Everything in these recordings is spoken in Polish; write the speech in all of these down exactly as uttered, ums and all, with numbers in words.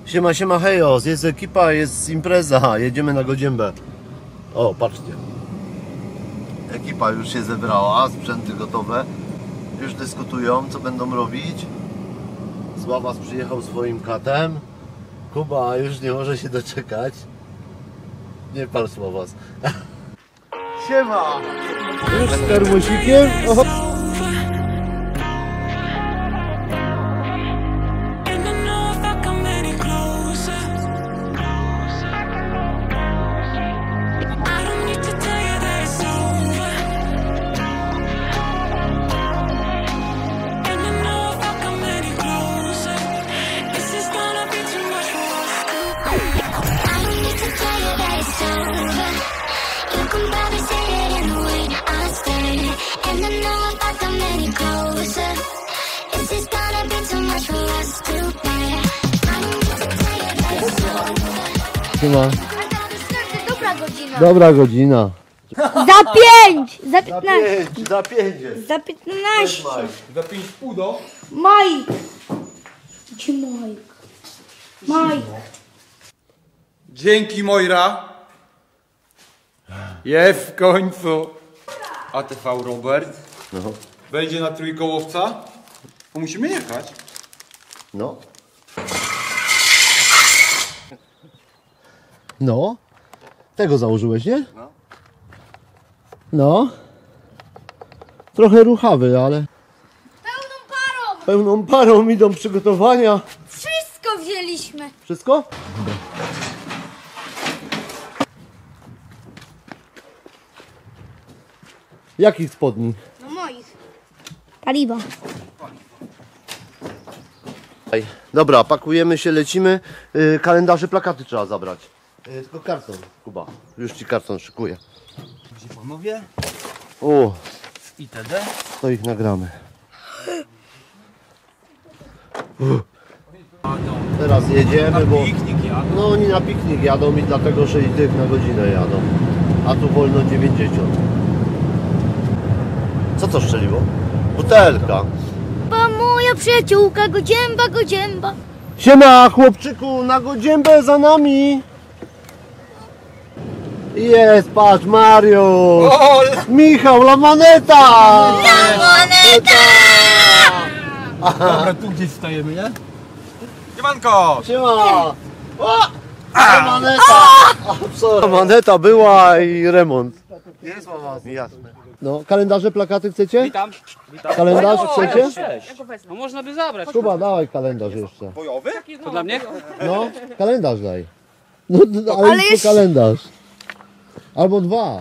Siema, siema, hejos, jest ekipa, jest impreza, jedziemy na Godziębę. O, patrzcie. Ekipa już się zebrała, sprzęty gotowe. Już dyskutują, co będą robić. Sławas przyjechał swoim katem. Kuba już nie może się doczekać. Nie pal Sławas. Siema! Już z termosikiem? Oho. Siema. Dobra godzina. Dobra godzina. Za pięć! Za Za piętnaście! pięć, za pięć jest. Za piętnaście! Za pięć pół do? Mike! Gdzie Mike? Mike! Dzięki, Mojra. Jest w końcu. A T V Robert. No. Będzie na trójkołowca. Bo musimy jechać. No. No. Tego założyłeś, nie? No. No. Trochę ruchawy, ale Pełną parą! pełną parą idą przygotowania. Wszystko wzięliśmy! Wszystko? Jakich spodni? No moich. Paliwa. Dobra, pakujemy się, lecimy. Yy, kalendarze, plakaty trzeba zabrać. Yy, tylko karton, Kuba. Już ci karton szykuję. Gdzie panowie? O, itd. to ich nagramy. Uff. Teraz jedziemy, bo Piknik jadą. no oni na piknik jadą i dlatego sześć dych na godzinę jadą. A tu wolno dziewięćdziesiąt. Co to strzeliło? Butelka. Bo moja przyjaciółka Godzięba, Godzięba. Siema, chłopczyku, na Godziębę za nami. Jest, patrz, Mario. Michał, La Maneta. La Maneta. Dobra, tu gdzieś stajemy, nie? Siemanko! Siema. O! La Maneta. La Maneta była i remont. Jest, jasne. No, kalendarze, plakaty chcecie? Witam. Witam. Kalendarz chcecie? No można by zabrać. Kuba, dawaj kalendarz jeszcze. Bojowy? To dla mnie? No, kalendarz daj. No, ale, ale jest kalendarz. Albo dwa.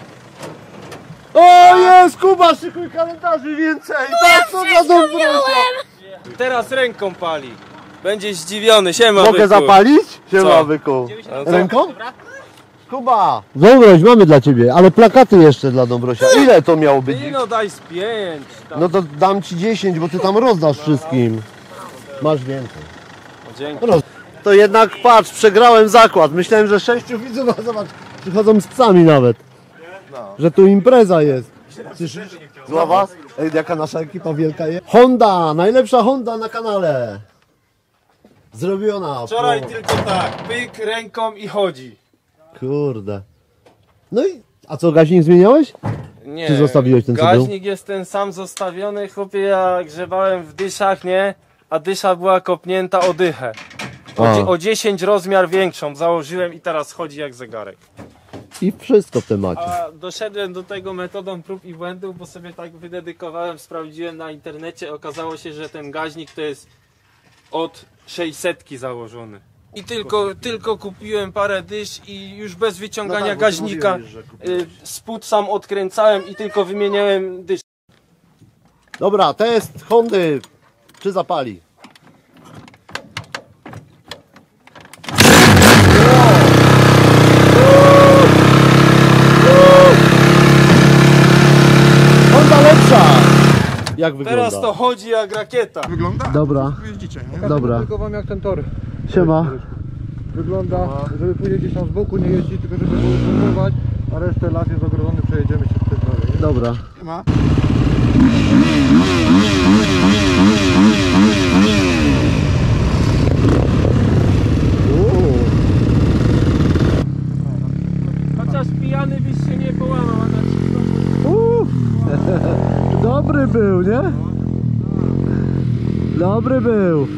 O, jest, Kuba, szykuj kalendarzy więcej. Tak, co za dobro. Teraz ręką pali. Będzie zdziwiony, siema Mogę byku. zapalić? Siema, Co? byku. No co? Ręką? Kuba! Dobroś, mamy dla ciebie, ale plakaty jeszcze dla Dobrosia. Ile to miało być? I no daj z pięć. Tam. No to dam ci dziesięć, bo ty tam rozdasz wszystkim. Masz więcej. No, dzięki. Roz... To jednak patrz, przegrałem zakład. Myślałem, że sześciu widzów, a zobacz, przychodzą z psami nawet. Że tu impreza jest. Słyszysz? Zła was? Ej, jaka nasza ekipa wielka jest? Honda! Najlepsza Honda na kanale. Zrobiona. Wczoraj po- tylko tak, pyk ręką i chodzi. Kurde. No i... A co, gaźnik zmieniałeś? Nie, Czy zostawiłeś ten, co był? gaźnik jest ten sam zostawiony, chłopie, ja grzebałem w dyszach, nie? A dysza była kopnięta o dychę. O, A. dzie- o dziesięć rozmiar większą założyłem i teraz chodzi jak zegarek. I wszystko w temacie. A doszedłem do tego metodą prób i błędów, bo sobie tak wydedykowałem, sprawdziłem na internecie, okazało się, że ten gaźnik to jest od sześćsetki założony. I tylko, tylko kupiłem parę dysz i już bez wyciągania No tak, bo ty gaźnika mówiłeś, że kupiłeś. y, spód sam odkręcałem i tylko wymieniałem dysz. Dobra, test Hondy. Czy zapali? Honda lepsza! Jak wygląda? Teraz to chodzi jak rakieta. Wygląda? Dobra, Jeździcie, nie? dobra. Tylko wam jak ten tor Siema. wygląda, żeby później gdzieś tam z boku nie jeździć, tylko żeby było utrzymywać, a resztę las jest ogrodzony, przejedziemy się w tym dalej. nie? Dobra. Ma. był, nie? Dobry był.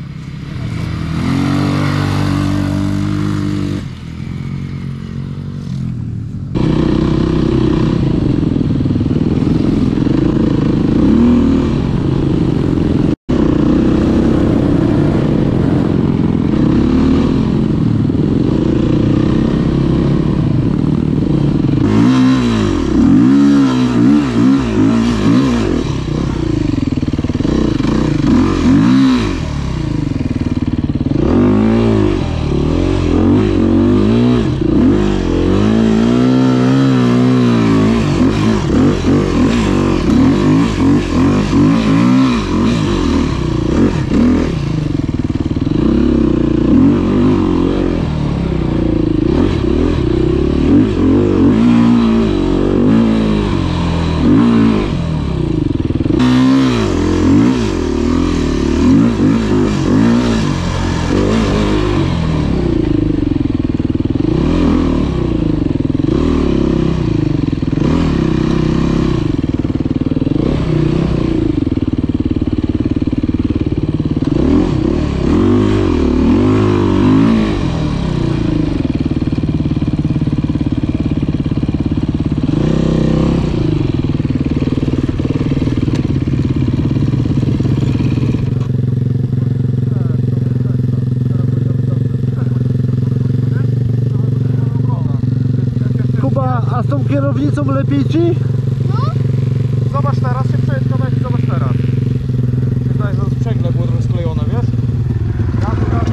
A z tą kierownicą lepiej ci? Zobacz teraz, się przejedź kawałek i zobacz teraz. Tutaj za sprzęgle było trochę sklejone, wiesz? Gazu, gazu.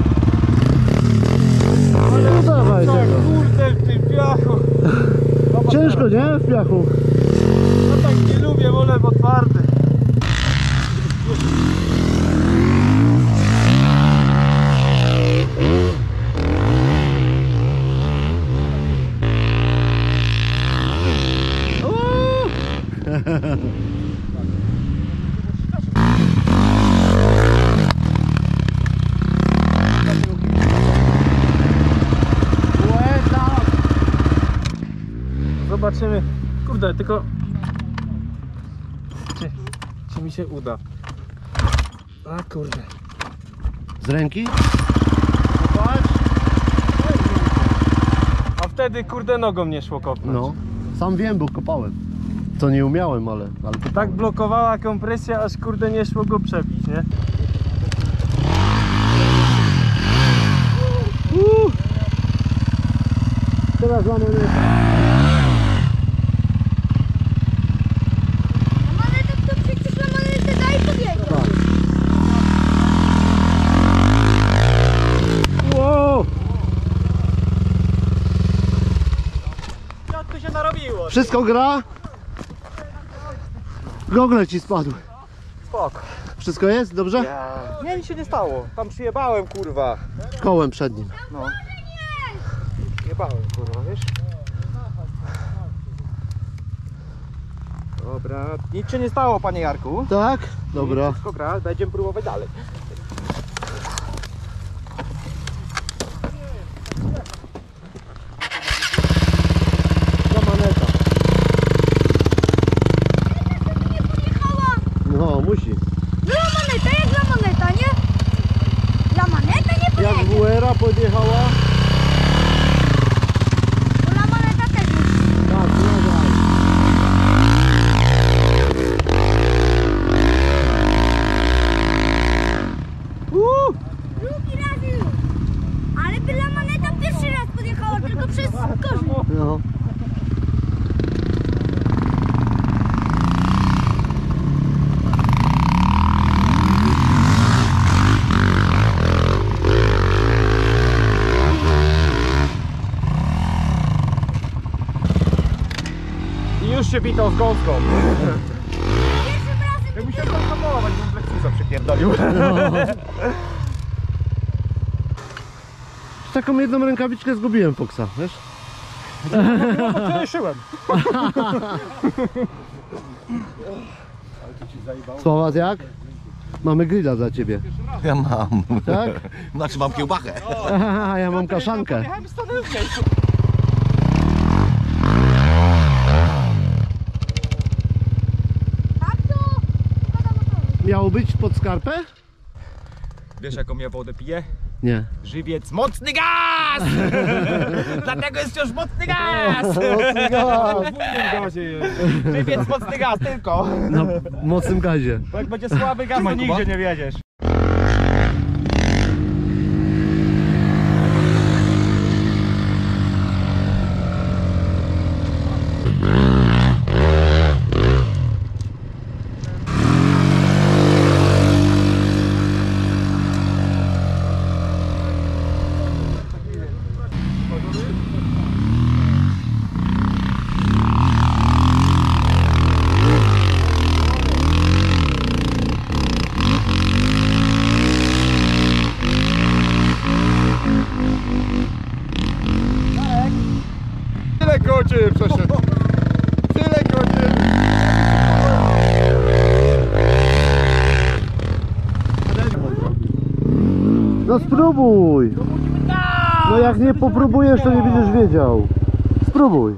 Ale no dawaj Tak, tego. kurde w tym piachu. Zobacz Ciężko, teraz. nie? W piachu. No tak nie lubię, wolę bo twardy. Zobaczymy. Kurde, tylko... Czy, czy mi się uda? A kurde. Z ręki? A wtedy kurde nogą nie szło kopnąć. No. Sam wiem, bo kopałem. To nie umiałem, ale... ale kopałem. Tak blokowała kompresja, aż kurde nie szło go przebić, nie? Uh! Teraz mamy... Lamaneta to przecież lamanetę daj powiedzieć. Wow! Co tu się narobiło? Wszystko gra? Gogle ci spadły. Spoko. Wszystko jest? Dobrze? Nie, nic się nie stało. Tam przyjebałem, kurwa. Kołem przednim. No. Jebałem, kurwa, wiesz? Dobra. Nic się nie stało, panie Jarku. Tak? Dobra. Wszystko gra, będziemy próbować dalej. Lamaneta. Nie podjechała. No, musi. No lamaneta, jak lamaneta, nie? Lamaneta nie Jak pojedzie. W R a podjechała? Bo lamaneta też musi. Tak, dobra. Uh! Drugi raz już. Ale by lamaneta pierwszy raz podjechała, tylko przez korzeń. No. I już się bitał z gąską. Pierwszym razem Jak mi się konsomować, bym Lexusa przypierdolił. Taką jedną rękawiczkę zgubiłem, Foxa, wiesz? Przeszyłem. Sławas jak? Mamy grilla dla ciebie. Ja mam. Tak? Znaczy mam kiełbachę. Aha, ja mam kaszankę. Jechałem stanąłem w miejscu. tak to Miało być pod skarpę? Wiesz jaką ja wodę piję? Nie. Żywiec mocny gaz! Dlatego jest wciąż mocny gaz! Mocny gaz! W innym gazie jest. Żywiec mocny gaz tylko. Na mocnym gazie. Bo jak będzie słaby gaz, to nigdzie nie wiedziesz. Tyle godzin przeszedł. Tyle godzin. No spróbuj! No jak nie popróbujesz, to nie będziesz wiedział. Spróbuj.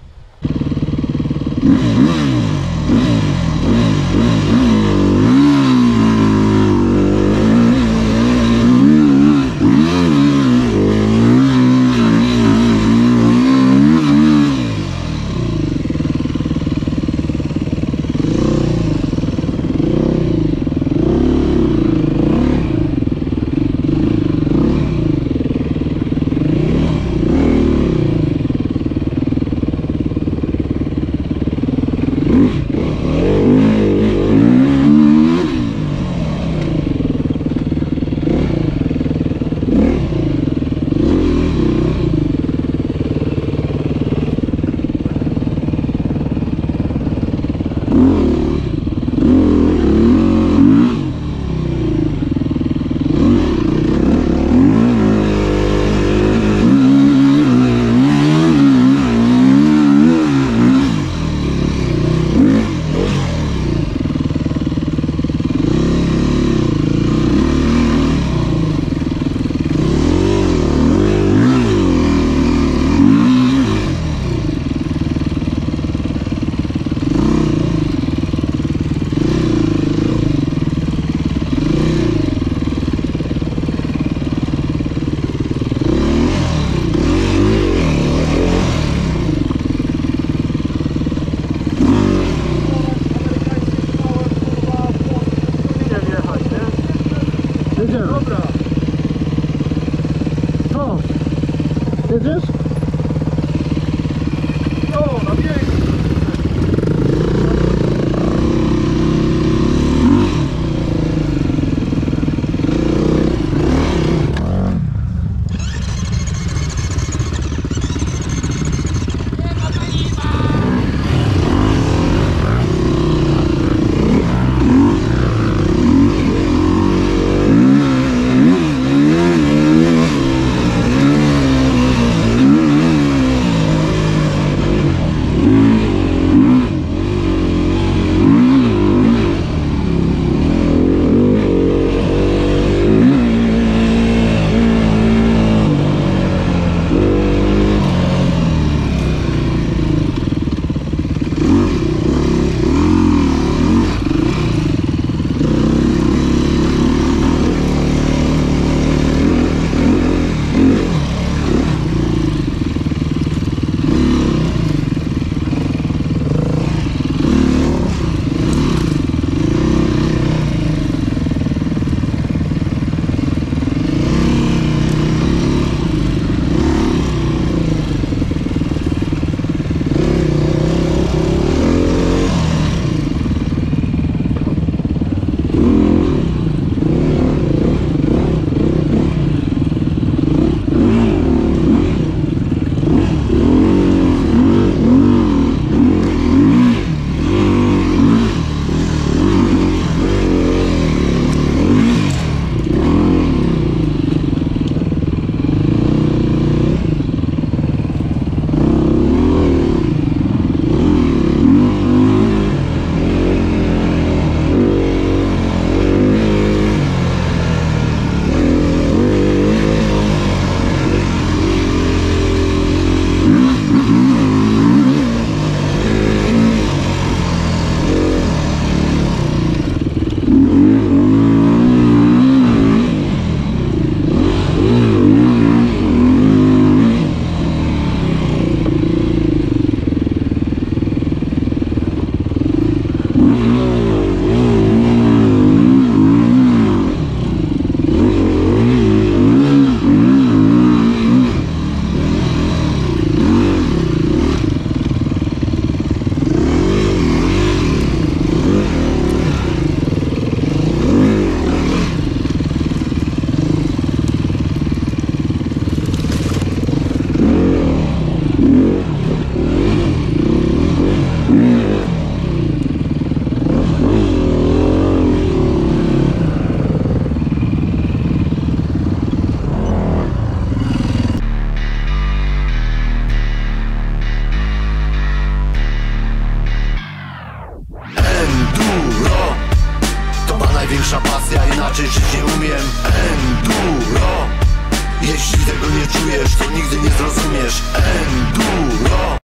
Jedziemy. Dobra. Co? Jedziesz? No, na biegu. Jedziemy. największa pasja, inaczej żyć nie umiem. Enduro. Jeśli tego nie czujesz, to nigdy nie zrozumiesz. Enduro.